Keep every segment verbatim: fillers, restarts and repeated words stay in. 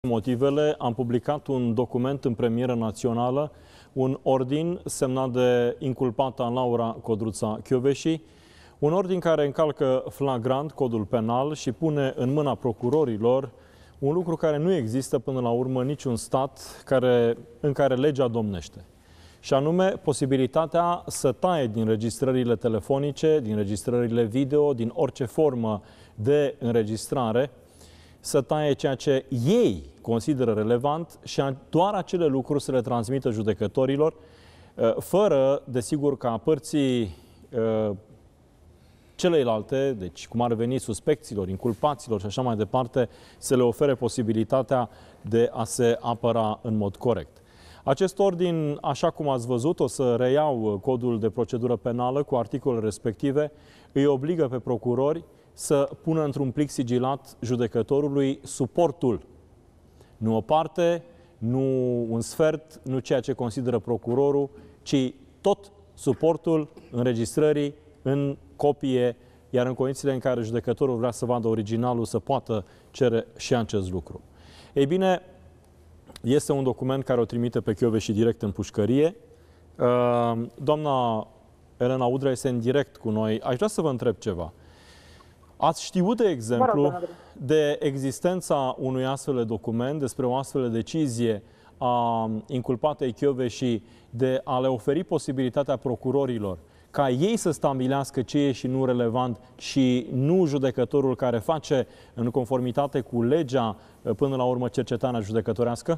Motivele, am publicat un document în premieră națională, un ordin semnat de inculpata Laura Codruța Kövesi, un ordin care încalcă flagrant codul penal și pune în mâna procurorilor un lucru care nu există până la urmă niciun stat care, în care legea domnește. Și anume posibilitatea să taie din registrările telefonice, din registrările video, din orice formă de înregistrare, să taie ceea ce ei consideră relevant și doar acele lucruri să le transmită judecătorilor, fără, desigur, ca părții celelalte, deci cum ar veni suspecților, inculpaților și așa mai departe, să le ofere posibilitatea de a se apăra în mod corect. Acest ordin, așa cum ați văzut, o să reiau codul de procedură penală cu articolele respective, îi obligă pe procurori să pună într-un plic sigilat judecătorului suportul. Nu o parte, nu un sfert, nu ceea ce consideră procurorul, ci tot suportul înregistrării în copie, iar în condițiile în care judecătorul vrea să vadă originalul, să poată cere și acest lucru. Ei bine, este un document care o trimite pe Kövesi direct în pușcărie. Doamna Elena Udrea este în direct cu noi. Aș vrea să vă întreb ceva. Ați știut, de exemplu, de existența unui astfel de document, despre o astfel de decizie a inculpatei Kövesi de a le oferi posibilitatea procurorilor ca ei să stabilească ce e și nu relevant și nu judecătorul care face în conformitate cu legea până la urmă cercetarea judecătorească?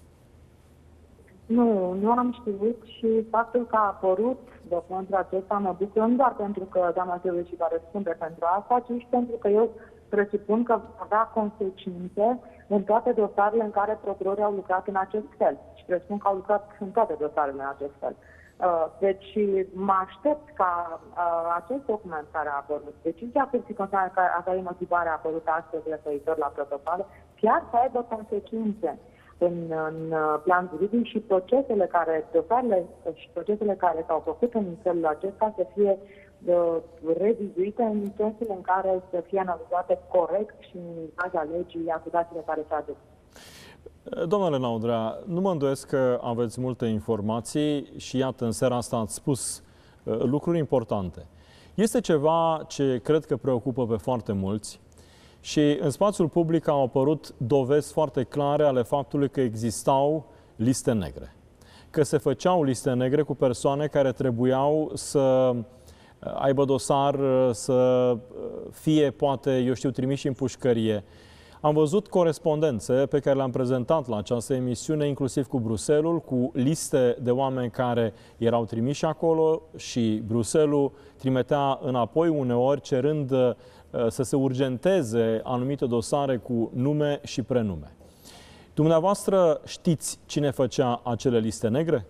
Nu, nu am știut și faptul că a apărut documentul acesta mă bucură nu doar pentru că doamna Kövesi va răspunde pentru asta, ci și pentru că eu presupun că avea consecințe în toate dosarele în care procurorii au lucrat în acest fel. Și presupun că au lucrat în toate dosarele în acest fel. Deci mă aștept ca acest document care a apărut, decizia Curții Constituționale a cărei motivare a apărut astăzi referitor la protocole, chiar să aibă consecințe în, în plan juridic și procesele care, dosarele și procesele care s-au făcut în felul acesta să fie uh, revizuite în sensul în care să fie analizate corect și în baza legii acuzațiile care se aduc. Doamna Elena Udrea, nu mă îndoiesc că aveți multe informații și iată, în seara asta ați spus uh, lucruri importante. Este ceva ce cred că preocupă pe foarte mulți și în spațiul public au apărut dovezi foarte clare ale faptului că existau liste negre. Că se făceau liste negre cu persoane care trebuiau să aibă dosar, să fie, poate, eu știu, trimiși în pușcărie. Am văzut corespondențe pe care le-am prezentat la această emisiune, inclusiv cu Bruxelles, cu liste de oameni care erau trimiși acolo și Bruxelles trimitea înapoi uneori cerând să se urgenteze anumite dosare cu nume și prenume. Dumneavoastră știți cine făcea acele liste negre?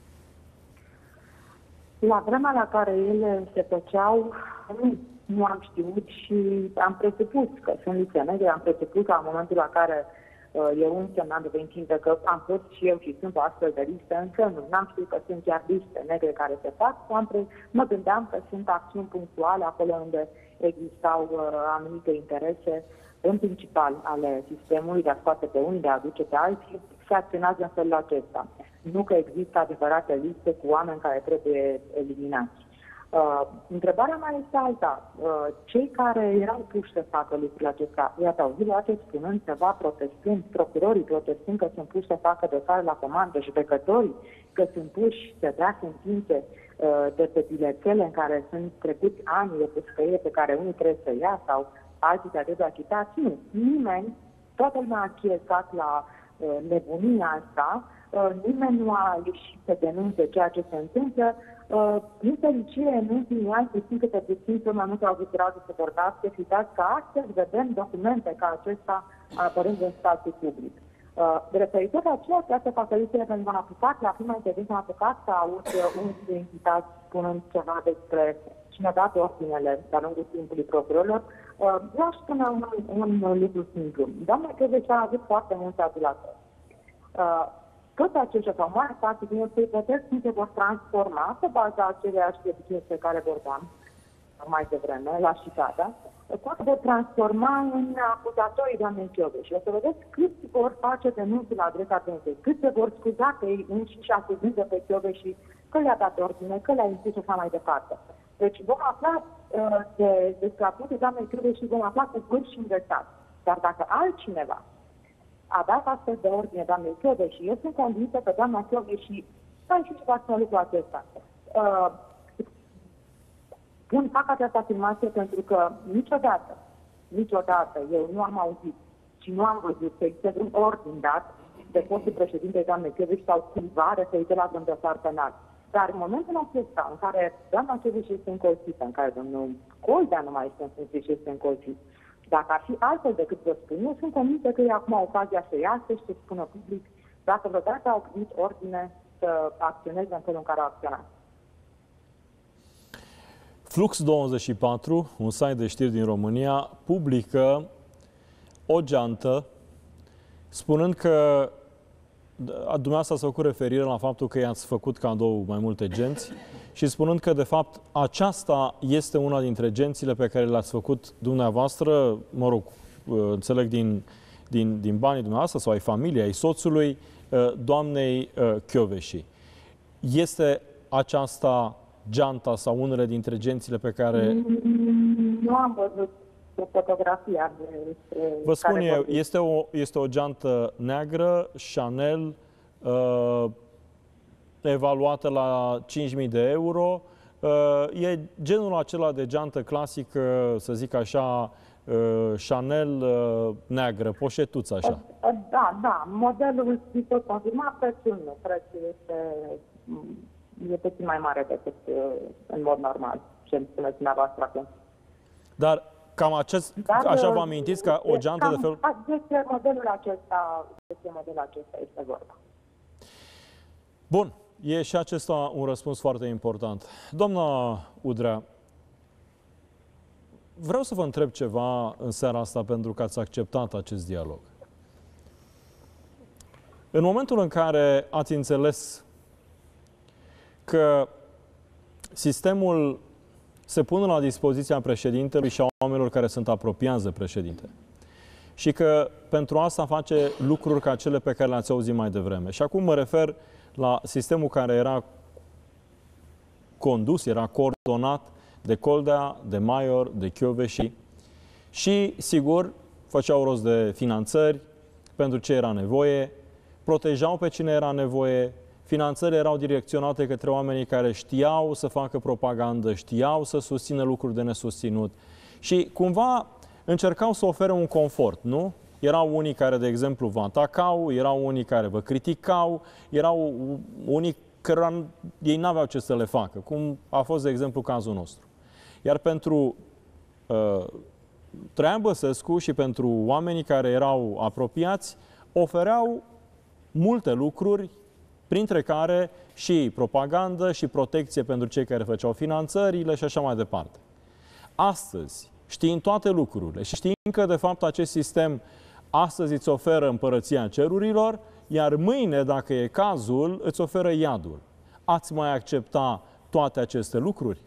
La vremea la care ele se făceau, nu, nu am știut și am presupus că sunt liste negre, am presupus la momentul la care uh, eu însemnam devenit că am fost și eu și sunt o astfel de listă, însă nu, n-am știut că sunt chiar liste negre care se fac, am pre... mă gândeam că sunt acțiuni punctuale acolo unde existau uh, anumite interese, în principal ale sistemului, de a scoate pe unii, de a aduce pe alții, se acționează în felul acesta. Nu că există adevărate liste cu oameni care trebuie eliminați. Uh, întrebarea mai este alta. Uh, cei care erau puși să facă lucrurile acestea, i-ați auzit la ce spunând, ceva protestând, procurorii protestând că sunt puși să facă dosare la comandă, judecătorii că sunt puși să dea sentințe uh, de pe bilețele în care sunt trecuți ani de pușcărie pe care unii trebuie să ia sau alții care trebuie achitați. Nu. Nimeni, toată lumea a achiezat la uh, nebunia asta, uh, nimeni nu a ieșit să denunțe ceea ce se întâmplă. Uh, din fericire, în ultimii ani, puțin câte puțin, cel mai mult au avut curajul să vorbească și uitați că astăzi vedem documente ca acesta apărând în spațiu public. Uh, referitor la ceea ce se facă listele, pentru că m-am apucat, la prima intervenție m-am apucat să aud unul dintre invitați spunând ceva despre cine a dat ordinele de-a lungul timpului procurorilor. Uh, eu aș spune un, un lucru simplu. Doamna Kövesi a avut foarte multe adulatori. Uh, toți aceștia, sau mai parte din ei, să-i vedeți cum se vor transforma pe baza aceleași obiceiuri pe care vorbeam. mai devreme, la Șicata, poate de transforma în acuzatorii doamnei Chioveși. Și o să vedeți câți vor face denunțul la adresa dânsei, cât se vor scuza pe ei înșiși acuzând pe Chioveși că le-a dat ordine, că le-a impus și așa mai departe. Deci vom afla uh, de, despre acuze doamnei Chioveși și vom afla cu vârf și învățat. Dar dacă altcineva a dat astfel de ordine doamnei Chioveși, eu sunt convinsă că doamna Chioveși stai și ceva să lucrul acesta. Uh, Bun, fac această afirmație pentru că niciodată, niciodată eu nu am auzit și nu am văzut să existe un ordin dat de fostul președinte doamnei Chioveși sau cuiva referitor la un dosar penal. Dar în momentul acesta în care doamna Chioveși este încolțită, în care domnul Coldea nu mai este în funcție și este încolțit, dacă ar fi altfel decât vă spun, eu sunt convinsă că e acum ocazia să iasă și să spună public dacă vreodată au primit ordine să acționeze în felul în care au acționat. Flux douăzeci și patru, un site de știri din România, publică o geantă spunând că dumneavoastră ați făcut referire la faptul că i-ați făcut cadou mai multe genți și spunând că, de fapt, aceasta este una dintre gențile pe care le-ați făcut dumneavoastră, mă rog, înțeleg din, din, din banii dumneavoastră sau ai familiei, ai soțului, doamnei Chioveși. Este aceasta geanta sau unele dintre gențile pe care... Nu am văzut fotografia despre... Vă spun eu, este o, este o geantă neagră, Chanel, uh, evaluată la cinci mii de euro. Uh, e genul acela de geantă clasică, să zic așa, uh, Chanel uh, neagră, poșetuță așa. Da, da, modelul îi pot confirma, prețul nu, prețul este... e puțin mai mare decât în mod normal, ce îmi spuneți dumneavoastră acum. Dar cam acest, Dar, așa vă amintiți ca o geantă cam, de fel... Despre modelul acesta, despre modelul acesta este vorba. Bun, e și acesta un răspuns foarte important. Doamna Udrea, vreau să vă întreb ceva în seara asta pentru că ați acceptat acest dialog. În momentul în care ați înțeles că sistemul se pune la dispoziția președintelui și a oamenilor care sunt apropiați de președinte și că pentru asta face lucruri ca cele pe care le-ați auzit mai devreme. Și acum mă refer la sistemul care era condus, era coordonat de Coldea, de Maior, de Chioveși și, sigur, făceau rost de finanțări pentru ce era nevoie, protejau pe cine era nevoie. Finanțările erau direcționate către oamenii care știau să facă propagandă, știau să susțină lucruri de nesusținut și cumva încercau să ofere un confort, nu? Erau unii care, de exemplu, vă atacau, erau unii care vă criticau, erau unii care ei n-aveau ce să le facă, cum a fost, de exemplu, cazul nostru. Iar pentru uh, Traian Băsescu și pentru oamenii care erau apropiați, ofereau multe lucruri, printre care și propagandă și protecție pentru cei care făceau finanțările și așa mai departe. Astăzi, știind toate lucrurile și știind că, de fapt, acest sistem astăzi îți oferă împărăția cerurilor, iar mâine, dacă e cazul, îți oferă iadul. Ați mai accepta toate aceste lucruri?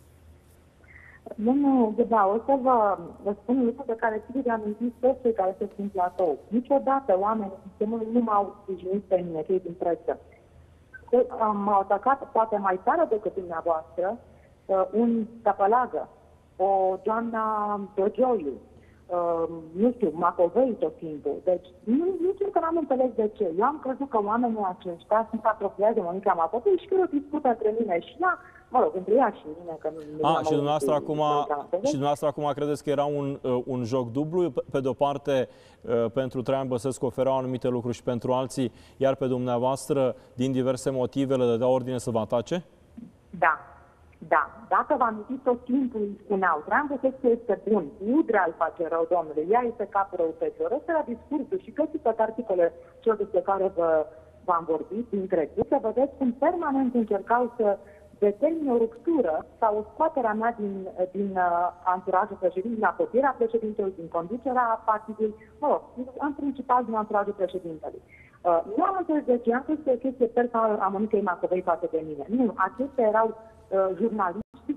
Domnul Gâda, o să vă, vă spun un lucru pe care sigur de amintit toți cei care se sunt în platou. Niciodată oamenii sistemului nu m-au sprijinit pe mine, cei din presă. M-au atacat poate mai tare decât dumneavoastră un Tăpălagă, o doamna Dogioiu, Uh, nu știu, Macovei tot timpul. Deci, nici că n-am înțeles de ce. Eu am crezut că oamenii aceștia sunt apropiați de Monica Macovei și că o dispută între mine și ea, mă rog, între ea și mine. Că nu A, și dumneavoastră, acum, și dumneavoastră acum credeți că era un, uh, un joc dublu? Pe de-o parte, uh, pentru Traian Băsescu oferau anumite lucruri și pentru alții, iar pe dumneavoastră, din diverse motive, le dădea ordine să vă atace? Da. Da, dacă vă amintiți, tot timpul îi spuneau, Traian Băsescu este bun, Udrea îl face rău, domnule, ea este capul răutăcior. Ăsta era discursul și găsiți toate articole cel despre care vă, v-am vorbit din trecut, să vedeți cum permanent încercau să determine o ruptură sau o scoaterea mea din, din uh, anturajul președintelui, din apropierea președintelui, din conducerea partidului, mă rog, în principal din anturajul președintelui. Uh, nu am înțeles de ce, am crezut că e o chestie personală a Monicăi Macovei față de mine. Nu, acestea erau uh, jurnaliști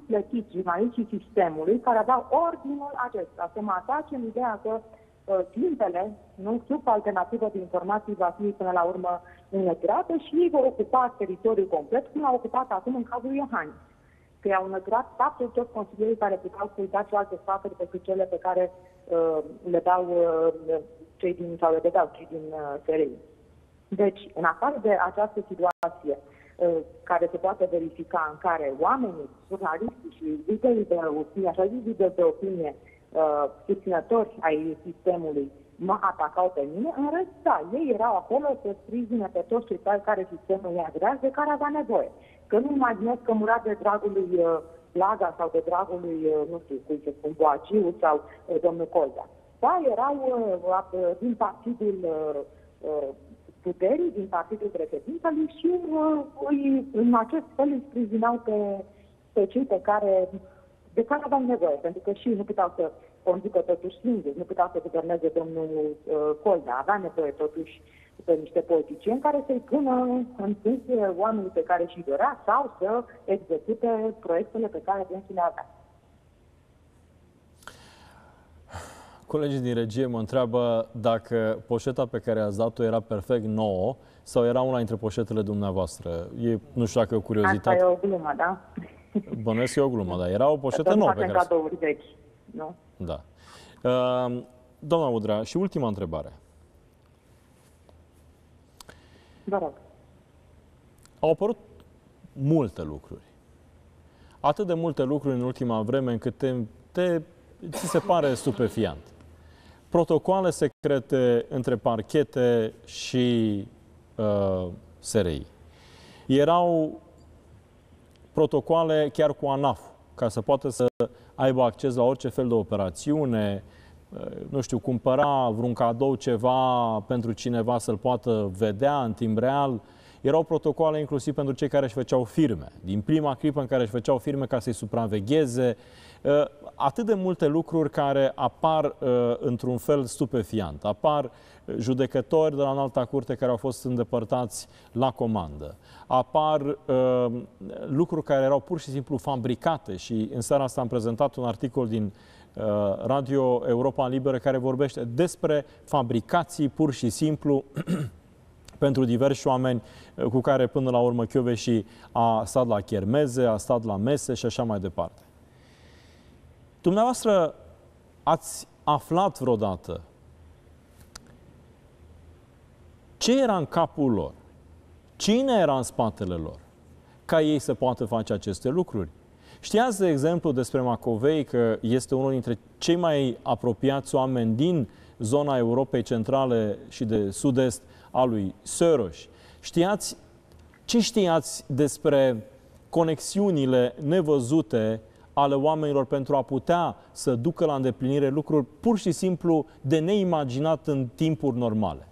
plătiți jurnaliștii sistemului care aveau ordinul acesta, să mă atace în ideea că uh, timpele, nu, sub alternativă de informații, va fi până la urmă înlăturată și ei vor ocupa teritoriul complet, cum au ocupat acum în cazul Iohannis. Că i-au înlăturat absolut toți consilierii care puteau să-i da și alte sfaturi decât cele pe care uh, le dau uh, cei din, sau le dau cei din uh, S R I. Deci, în afară de această situație uh, care se poate verifica, în care oamenii, jurnaliștii și liderii de opinie, așa zis lideri de opinie, uh, susținători ai sistemului, mă atacau pe mine, în rest, da, ei erau acolo să sprijine pe toți cei care sistemul i-a grea, de care avea nevoie. Că nu imaginez că mura de dragul lui uh, Blaga sau de dragul lui, uh, nu știu, cum să spun, Boaciu sau uh, domnul Coldea. Da, erau uh, uh, din partidul uh, uh, puterii, din partidul președintelui și uh, îi, în acest fel îi sprijinau pe, pe cei pe care, de care aveau nevoie, pentru că și nu puteau să conducă totuși singuri, nu puteau să guverneze domnul uh, Coldea, avea nevoie totuși pe niște politicieni care să-i pună în funcție oamenii pe care și dorea sau să execute proiectele pe care dânsul le avea. Colegii din regie mă întreabă dacă poșeta pe care ați dat-o era perfect nouă sau era una dintre poșetele dumneavoastră. E, nu știu dacă e o curiozitate. Asta e o glumă, da? Bănuiesc că e o glumă, dar era o poșetă nouă pe care... cadouri vechi, nu? Da. Uh, doamna Udrea, și ultima întrebare. Vă rog. Au apărut multe lucruri. Atât de multe lucruri în ultima vreme încât te, te, ți se pare stupefiant. Protocoale secrete între parchete și uh, S R I. Erau protocoale chiar cu ANAF, ca să poată să aibă acces la orice fel de operațiune, nu știu, cumpăra vreun cadou, ceva pentru cineva să-l poată vedea în timp real. Erau protocoale inclusiv pentru cei care își făceau firme. Din prima clipă în care își făceau firme ca să-i supravegheze. Atât de multe lucruri care apar într-un fel stupefiant. Apar judecători de la înalta curte care au fost îndepărtați la comandă. Apar uh, lucruri care erau pur și simplu fabricate și în seara asta am prezentat un articol din uh, Radio Europa Liberă care vorbește despre fabricații pur și simplu pentru diversi oameni cu care până la urmă Kövesi a stat la chermeze, a stat la mese și așa mai departe. Dumneavoastră ați aflat vreodată ce era în capul lor? Cine era în spatele lor? Ca ei să poată face aceste lucruri? Știați, de exemplu, despre Macovei că este unul dintre cei mai apropiați oameni din zona Europei Centrale și de Sud-Est a lui Soros. Știați, ce știați despre conexiunile nevăzute ale oamenilor pentru a putea să ducă la îndeplinire lucruri pur și simplu de neimaginat în timpuri normale?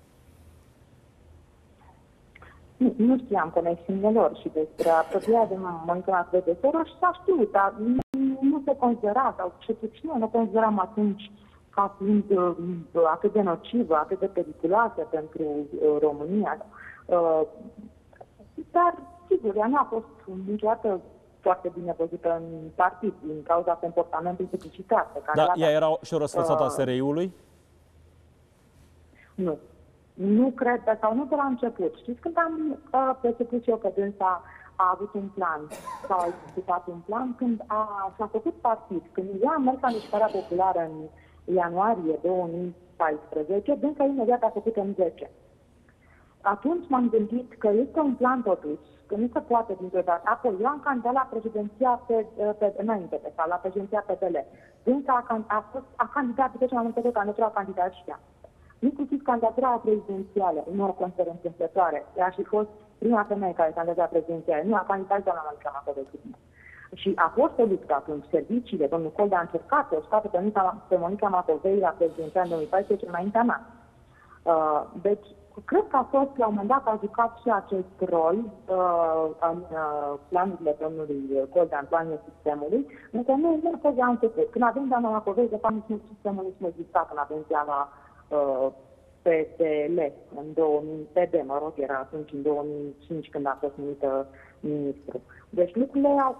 Nu, nu știam conexiunile lor și despre apropierea de Monica de Soros s-a știut, dar nu, nu se considera, sau ce puțin nu consideram atunci ca fiind uh, atât de nocivă, atât de periculoasă pentru uh, România. Uh, dar, sigur, ea nu a fost niciodată foarte bine văzută în partid, din cauza comportamentului deficitar pe care da, l-a ea era și o răsfățată uh, a S R I-ului? Nu. Nu cred, sau nu de la început. Știți, când am uh, presupus eu că dânsa a avut un plan, sau a executat un plan, când a, s-a făcut partid, când ea a mers la mișcarea populară în ianuarie două mii paisprezece, dânsa imediat a făcut M zece. Atunci m-am gândit că este un plan totuși, că nu se poate dintr-o dată. Apoi eu am candidat la președinția pe, pe, înainte de sau la președinția P D L. Dânsa a, a, fost, a candidat, după ce m-am întâlnit că candidatura a candidat și ea. Inclusiv candidatura prezidențială, nu o consider întâmplătoare. Ea a și fost prima femeie care candidata prezidențială. Nu a candidat doamna Monica Macovei. Și a fost o luptă atunci. Serviciile, domnul Coldea a încercat să o scoată pe Monica, pe Monica Macovei la prezidențială în două mii paisprezece înaintea mea. Uh, deci, cred că a fost, la un moment dat, a jucat și acest rol uh, în uh, planurile domnului Coldea, în planurile sistemului, însă nu, nu a fost la început. Când avem doamna Macovei, de fapt, nici sistemul nici nu exista când avem la uh, P D L, în două mii, P D, mă rog, era atunci în două mii cinci când a fost numită ministru. Deci lucrurile au fost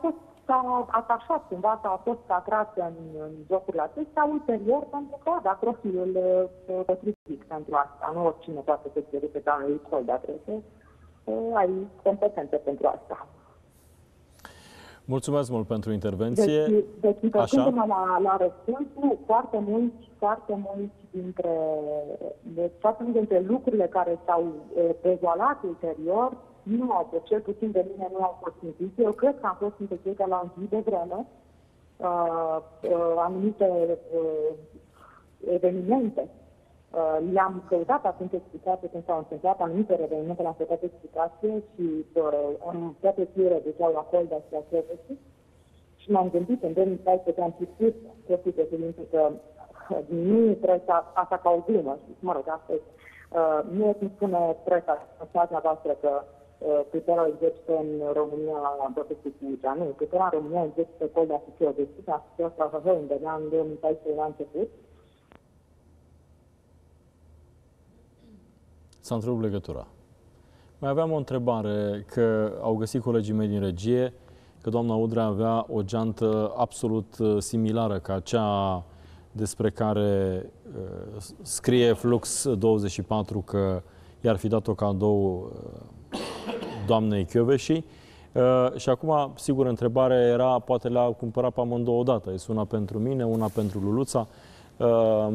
s-a atașat cumva, s-a fost atras în, în jocurile acestea ulterior, pentru că avea profilul uh, potrivit pentru asta. Nu oricine poate să se duce pe anul col, dar trebuie să uh, ai competențe pentru asta. Mulțumesc mult pentru intervenție. Deci, deci întorcându-mă la, la răspuns, nu, foarte mulți, foarte mulți dintre, deci, foarte multe dintre lucrurile care s-au dezvolat ulterior, nu au fost, cel puțin de mine, nu au fost simțite. Eu cred că am fost simțite la un zi de vreme, uh, uh, anumite uh, evenimente. Uh, le-am căutat atunci explicație când s-au întâmplat anumite evenimente, le-am căutat explicație și uh, în toate fiile duceau la Colda și la Crevesi. Și m-am gândit în două mii paisprezece, am citit chestii de cuvinte că uh, nu presa, asta ca o glumă, mă rog, asta uh, nu e cum spune presa, în voastră că puterea exercită în România la Băbescu cu Ucea. Nu, puterea în România exercită Colda și Crevesi, asta s-a făcut undeva în două mii paisprezece la început. S-a întrerupt legătura. Mai aveam o întrebare, că au găsit colegii mei din regie că doamna Udrea avea o geantă absolut similară ca cea despre care uh, scrie Flux douăzeci și patru că i-ar fi dat-o cadou uh, doamnei Kövesi. Uh, și acum, sigur, întrebarea era, poate le-a cumpărat pe amândouă odată. Este una pentru mine, una pentru Luluța. Uh,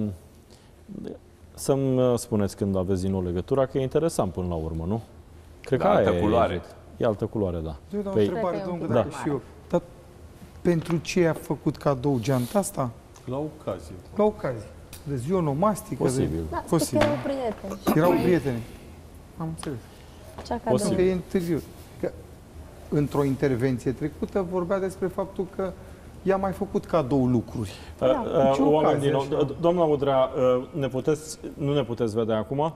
Să-mi spuneți când aveți din nou legătura, că e interesant până la urmă, nu? Cred da, că altă aia culoare. E, e altă culoare, da. Eu dau o Păi, întrebare, domnul da. Gădacă, și eu. Dar pentru ce a făcut cadou geanta asta? La ocazie. La ocazie. De zionomastică? Posibil. De... Da, Posibil. erau prieteni. Erau prieteni. Am înțeles. Cea cadou. Posibil. Că e întârziu. Că într-o intervenție trecută vorbea despre faptul că i-a mai făcut cadou lucruri. Uh, uh, oameni din nou, așa. doamna Udrea, uh, ne puteți, nu ne puteți vedea acum?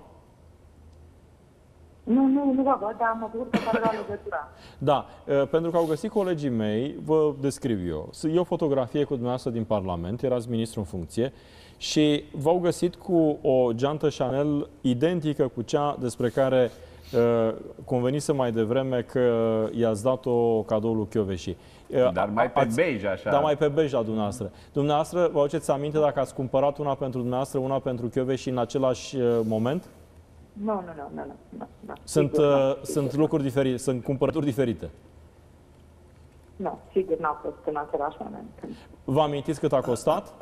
Nu, nu, nu vă văd, dar mă bucur că pare la legătura. Da, uh, pentru că au găsit colegii mei, vă descriu eu. E o fotografie cu dumneavoastră din Parlament, erați ministru în funcție, și v-au găsit cu o geantă Chanel identică cu cea despre care uh, convenise mai devreme că i-ați dat-o cadou lui Kövesi. Dar mai pe ați, bej, așa. Dar mai pe bej la dumneavoastră. Dumneavoastră, vă aduceți aminte dacă ați cumpărat una pentru dumneavoastră, una pentru Kövesi în același uh, moment? Nu, nu, nu, nu, nu, nu, nu. Sunt, Sigur, uh, nu, sunt sigur. lucruri diferite, sunt cumpărături diferite. Nu, sigur n-a fost în același moment. Vă amintiți cât a costat?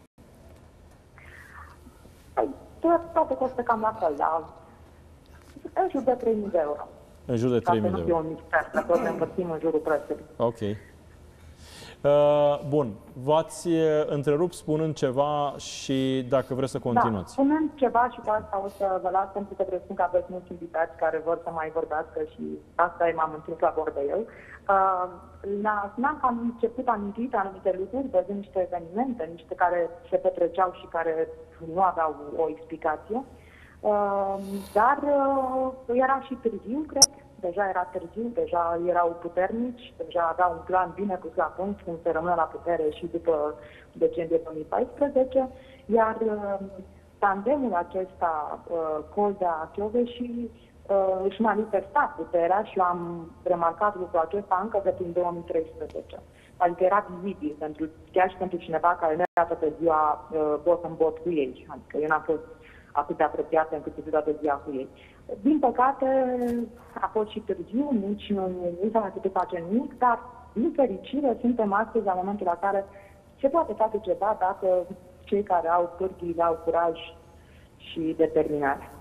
Păi, toate costă cam la fel, dar în jur de trei mii de euro. În jur de Ca trei să mii nu de fie euro. un mister, să tot ne împărțim în jurul prețului. Ok. Uh, bun. V-ați întrerupt spunând ceva și dacă vreți să continuați. Da, spunând ceva și cu asta o să vă las, pentru că presupun că aveți mulți invitați care vor să mai vorbească și asta m-am întâlnit la bord de el. Uh, la spuneam că am început amintit anumite lucruri, văzând niște evenimente, niște care se petreceau și care nu aveau o explicație. Uh, dar uh, era și târziu, cred. Deja era târziu, deja erau puternici, deja aveau un plan bine pus la punct cum se rămână la putere și după decembrie două mii paisprezece, iar uh, tandemul acesta, uh, Colda-Kövesi, uh, își manifesta puterea și eu am remarcat lucrul acesta încă de prin două mii treisprezece. Adică era vizibil, pentru, chiar și pentru cineva care nu era toată ziua uh, bot în bot cu ei. Adică eu n-am fost atât de apropiată încât să fiu toată ziua cu ei. Din păcate, a fost și târziu, nici nu, nu s-a mai putut face nimic, dar, din fericire, suntem astăzi la momentul la care se poate face ceva dacă cei care au pârghile au curaj și determinare.